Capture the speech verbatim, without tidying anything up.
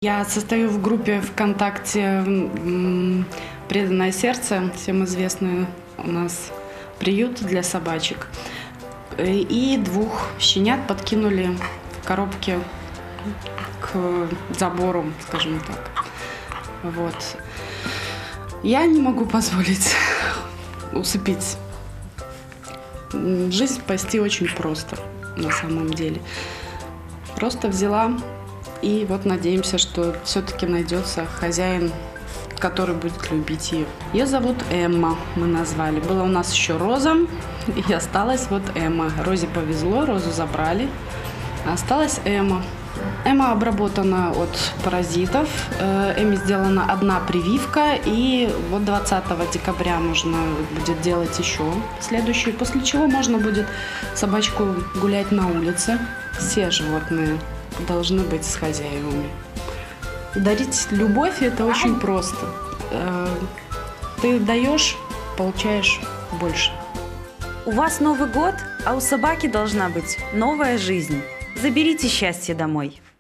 Я состою в группе ВКонтакте «Преданное сердце», всем известный у нас приют для собачек. И двух щенят подкинули в коробке к забору, скажем так. Вот. Я не могу позволить усыпить. Жизнь спасти очень просто, на самом деле. Просто взяла, и вот надеемся, что все-таки найдется хозяин, который будет любить ее. Ее зовут Эмма, мы назвали. Была у нас еще Роза, и осталась вот Эмма. Розе повезло, Розу забрали, осталась Эмма. Эмма обработана от паразитов, Эмме сделана одна прививка, и вот двадцатого декабря можно будет делать еще следующую, после чего можно будет собачку гулять на улице. Все животные должны быть с хозяевами. Дарить любовь – это очень просто. Ты даешь, получаешь больше. У вас Новый год, а у собаки должна быть новая жизнь. Заберите счастье домой.